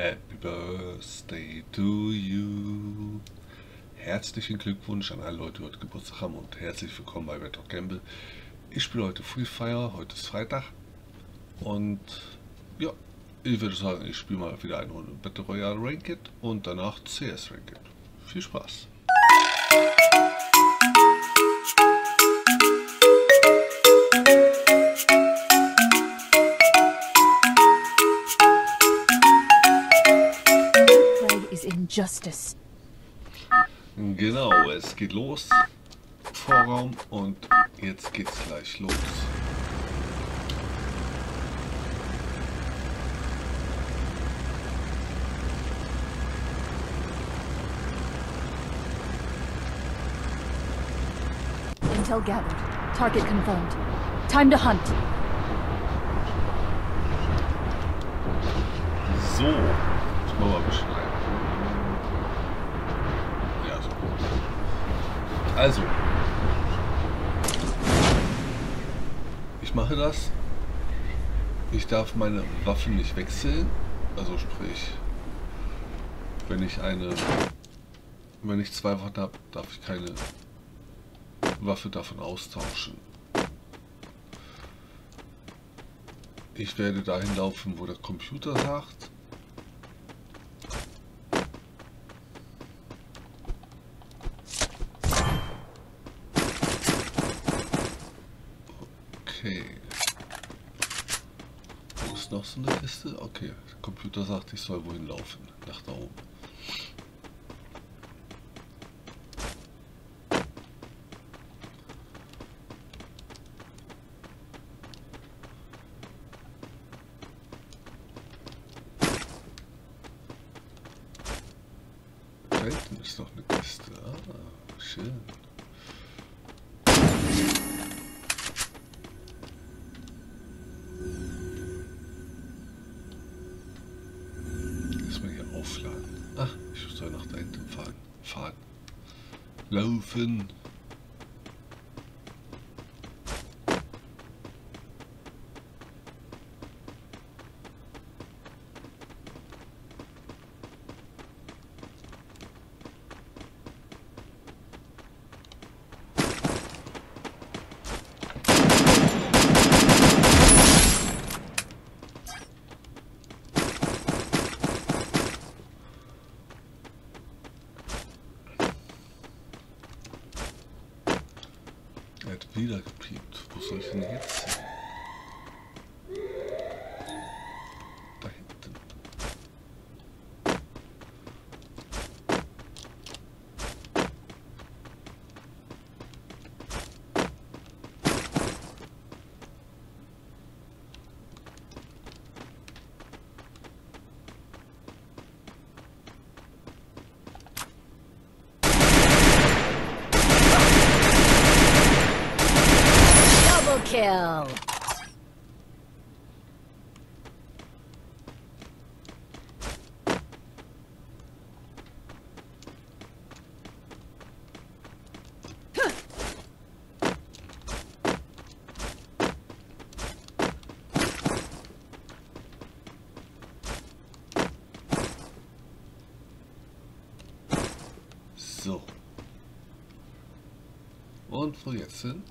Happy Birthday to you. Herzlichen Glückwunsch an alle Leute, die heute Geburtstag haben und herzlich willkommen bei Red Dog Gamble. Ich spiele heute Free Fire, heute ist Freitag und ja, ich würde sagen, ich spiele mal wieder eine Runde Battle Royale Ranked und danach CS Ranked. Viel Spaß! Justice. Genau, es geht los. Vorraum und jetzt geht's gleich los. Intel gathered. Target confirmed. Time to hunt. So, ich mach mal ein bisschen rein. Ja, so. Also, ich mache das. Ich darf meine Waffen nicht wechseln. Also sprich, wenn ich zwei Waffen habe, darf ich keine Waffe davon austauschen. Ich werde dahin laufen, wo der Computer sagt. Okay. Wo ist noch so eine Kiste? Okay, der Computer sagt, ich soll wohin laufen. Nach da oben. Da hinten ist noch eine Kiste. Ah, schön. Aufladen. Ach, ich soll nach da hinten fahren. Laufen. Er hat wieder gepiept. Wo soll ich denn jetzt hin? Da hinten. Kill. So. Und wo jetzt hin?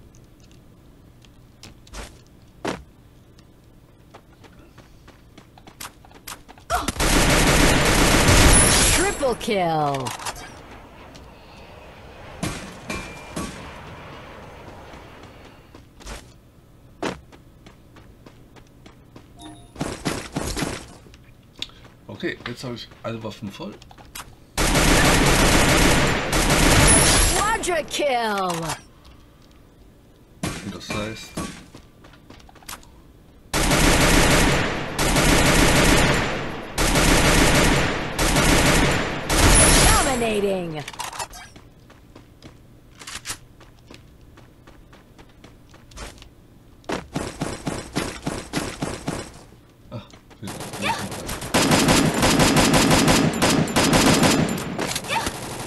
Triple kill. Okay, jetzt habe ich alle Waffen voll. Quadra kill. Und das heißt, Dominating. ach,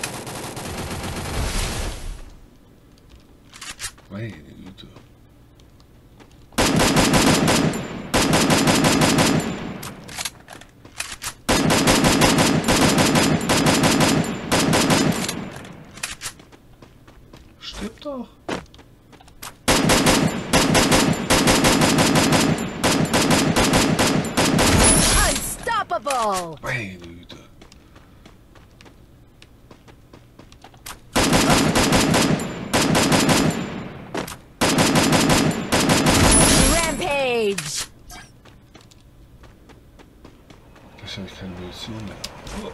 meine Güte. doch. Unstoppable! Meine Güte. Rampage! Gleich habe ich keine Munition mehr. Oh.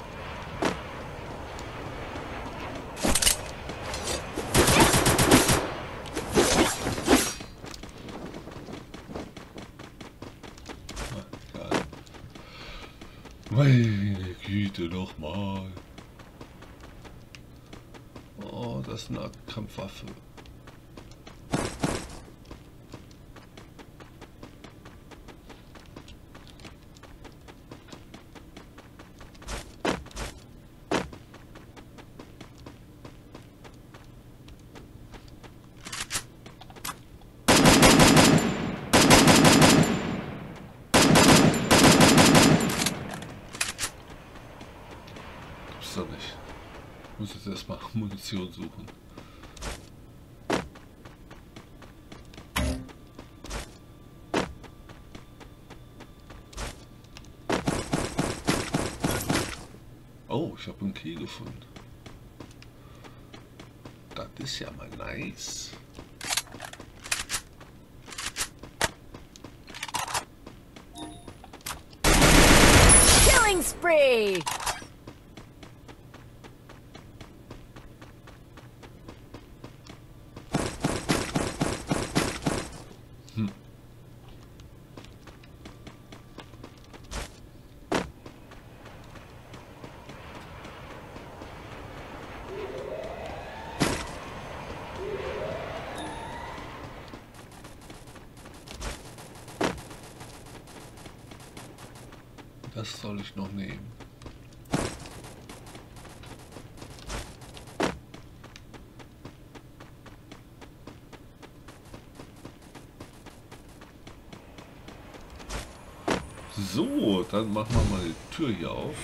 Meine Güte, nochmal. Oh, das ist eine Kampfwaffe. Doch nicht. Ich muss jetzt erstmal Munition suchen. Oh, ich habe einen Key gefunden. Das ist ja mal nice. Killing spree! Das soll ich noch nehmen. So, dann machen wir mal die Tür hier auf.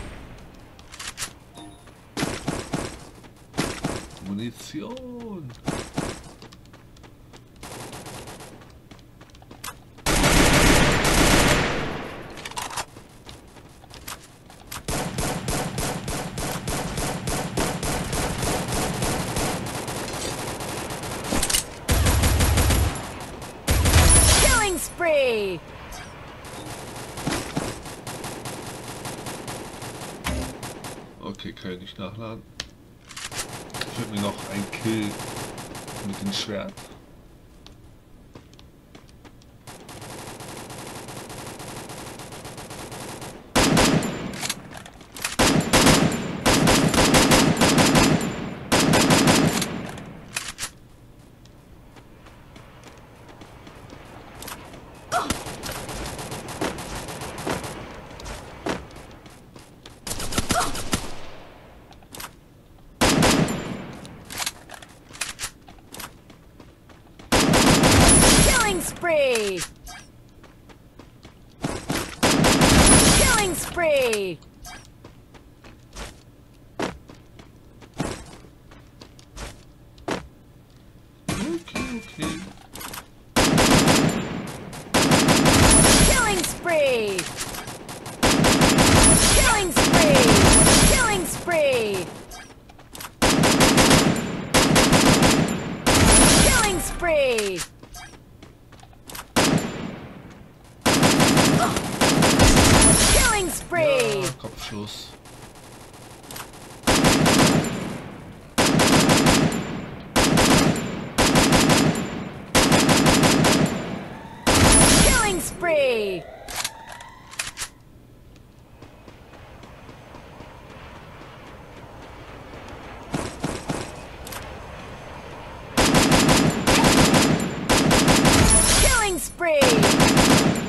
Munition. Killing spree! Okay, kann ich nicht nachladen. Fehlt mir noch ein Kill mit dem Schwert. Killing spree! Killing spree! Okay. Killing spree! Killing spree! Killing spree! Killing spree! Killing spree! Ja, Kopfschuss. Killing spree! Killing spree!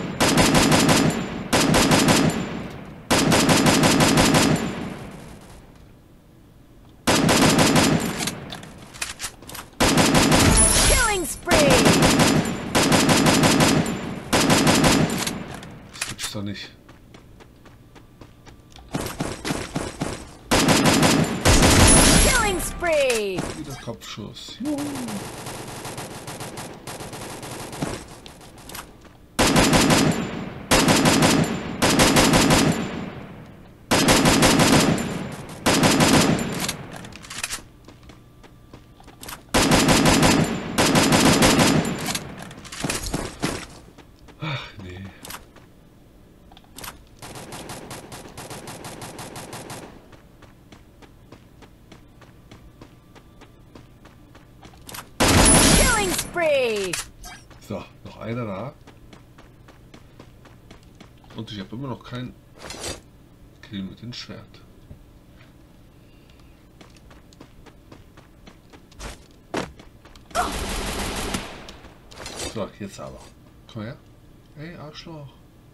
Killing spree! Das gibt's doch nicht. Killing spree! Wieder Kopfschuss. Ach nee. Killing spree! So, noch einer da. Und ich habe immer noch keinen Kill mit dem Schwert. So, jetzt aber. Komm her. Hey, Arschloch.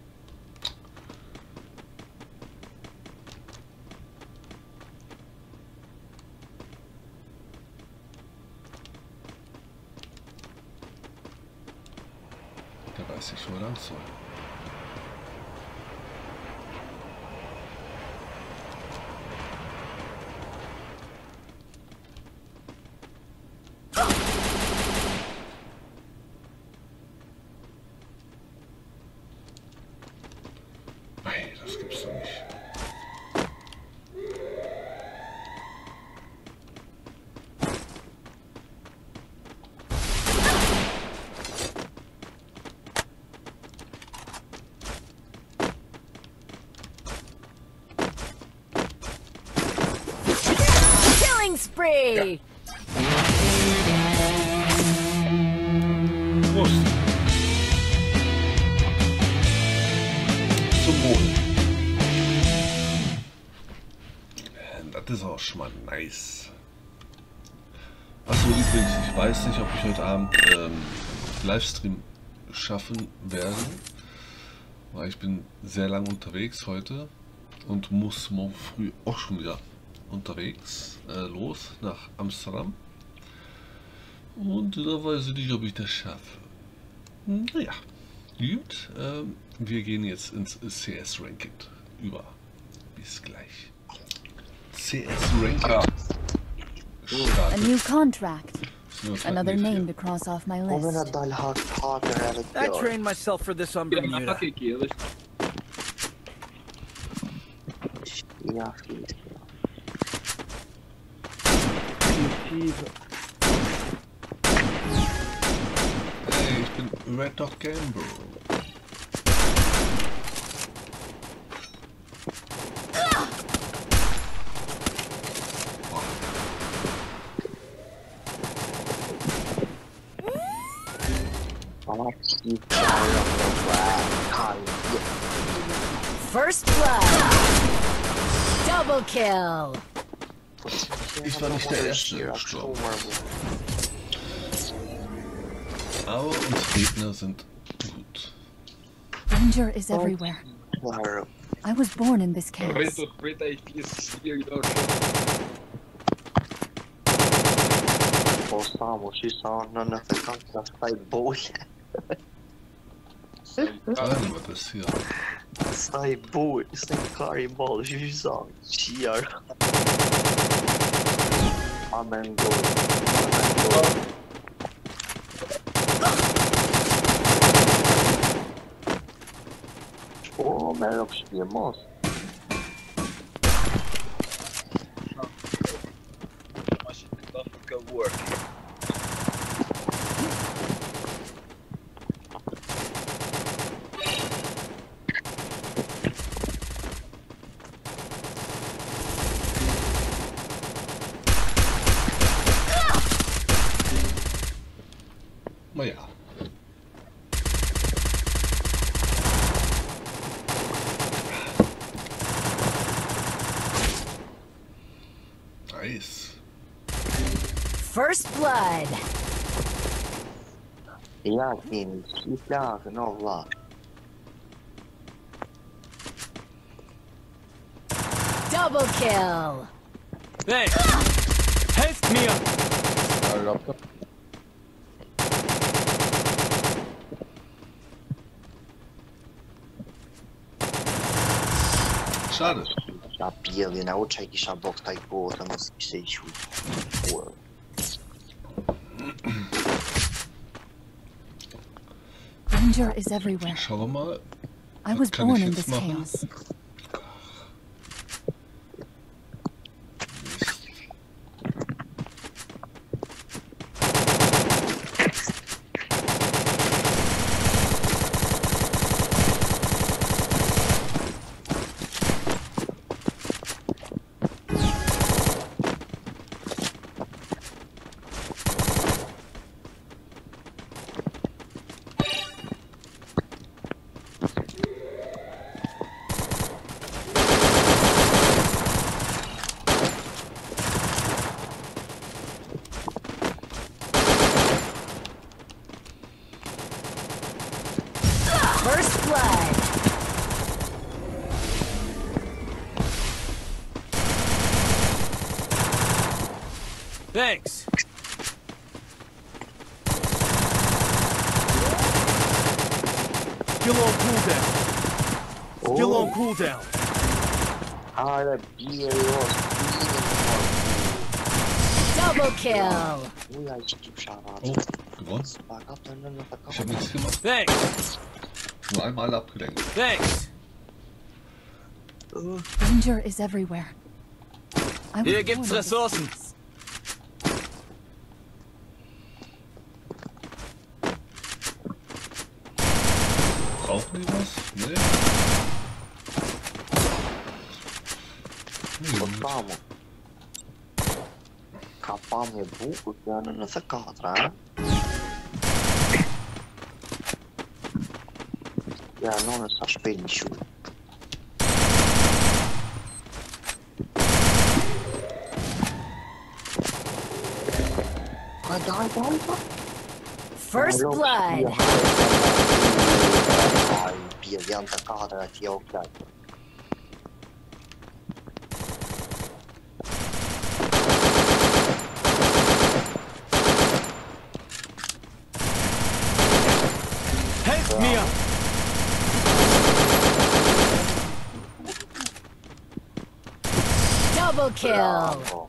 Der weiß nicht, wo er lang soll. Nein, das gibt's doch nicht. Killing spree! Prost. Zum Wohl. Das ist auch schon mal nice. Achso, übrigens, ich weiß nicht, ob ich heute Abend Livestream schaffen werde, weil ich bin sehr lang unterwegs heute und muss morgen früh auch schon wieder unterwegs los nach Amsterdam. Und da weiß ich nicht, ob ich das schaffe. Naja, gut. Wir gehen jetzt ins CS Ranked über. Bis gleich. CS Ranked. A new contract. So, Another name to cross off my list. I trained myself for this on Bermuda. Hey, ich bin Red Dog Gamble. First blood! Double kill! Ich war nicht der Erste gestorben. Aber unsere Gegner sind gut. Danger is everywhere. I was born in this chaos. Nein, was ist hier? Sai boi, sem cara e bola, juizão, tiar. Amen, gol. Oh, man, jag spelar mas. Naja. Nice. First blood! Egentligen, skitlagen av va. Double kill! Hey! Helft mir! Schade. Ja, bieli, nauczaj jakiś obok tej było, to nas się Danger is everywhere. Schauen wir mal. I was Kann born ich in jetzt this machen? chaos. First blood. Thanks. Skill on cooldown. Skill on cooldown. Hala bir yok. Double kill. Uja, ich Schara. Oh, gewonnen. Ich habe nichts gemacht. Thanks. Nur einmal abgelenkt. Thanks. Danger is everywhere. I was Hier born gibt's in this Ressourcen. chaos. Brauchen die was? Nee. Facciamo. Capamo e buco, piano una saccatra. Ja, non sta spegni. First blood. Pigliamo attaccata e ti ho occhiato. Helft mir! Double kill. Bravo.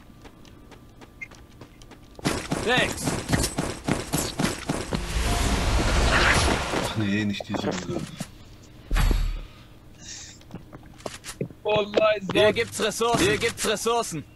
Thanks. Ach nee, nicht diese Mühle. Oh nein, hier gibt's Ressourcen. Hier gibt's Ressourcen.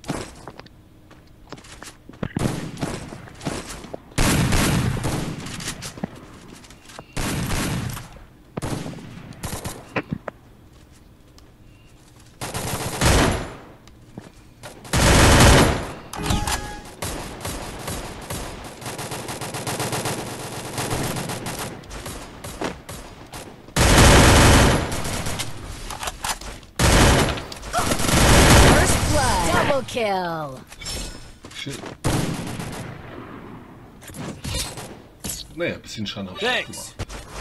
Double kill. Shit. Naja, ein bisschen Schaden hab ich auch Thanks.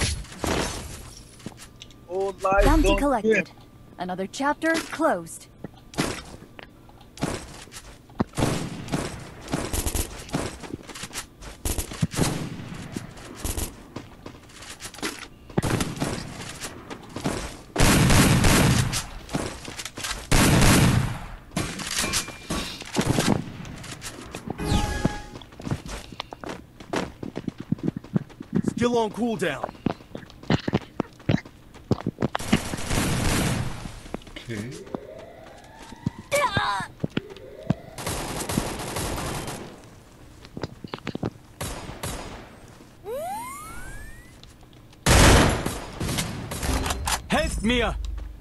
gemacht. Oh nein, Bounty collected. Another chapter closed. Skill on cooldown. Okay. Helft mir!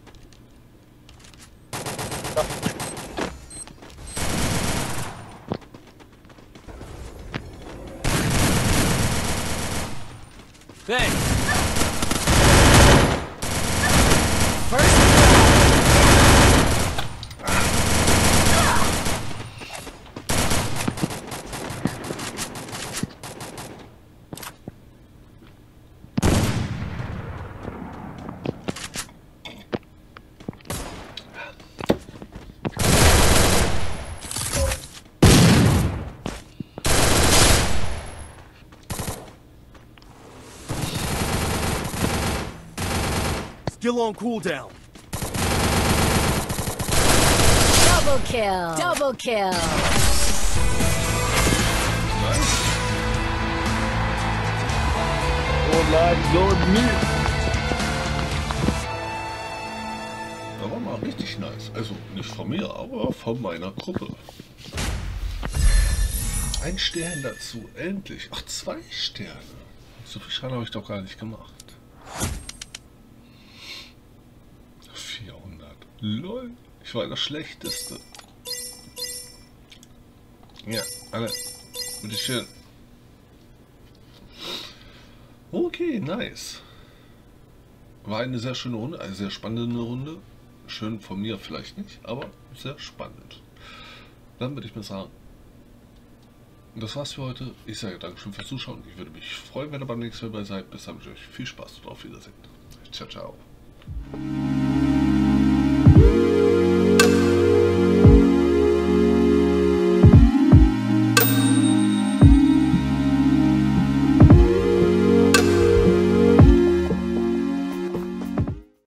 Thanks. First blood. Skill on cooldown. Double kill. Double kill. Nice. Oh nein, so nie. Da war mal richtig nice. Also nicht von mir, aber von meiner Gruppe. Ein Stern dazu, endlich. Ach, 2 Sterne. So viel Schaden habe ich doch gar nicht gemacht. 400. LOL. Ich war das Schlechteste. Ja, alle. Bitteschön. Okay, nice. War eine sehr schöne Runde, eine sehr spannende Runde. Schön von mir vielleicht nicht, aber sehr spannend. Dann würde ich mal sagen, das war's für heute. Ich sage Dankeschön fürs Zuschauen. Ich würde mich freuen, wenn ihr beim nächsten Mal dabei seid. Bis dann wünsche ich euch viel Spaß und auf Wiedersehen. Ciao, ciao.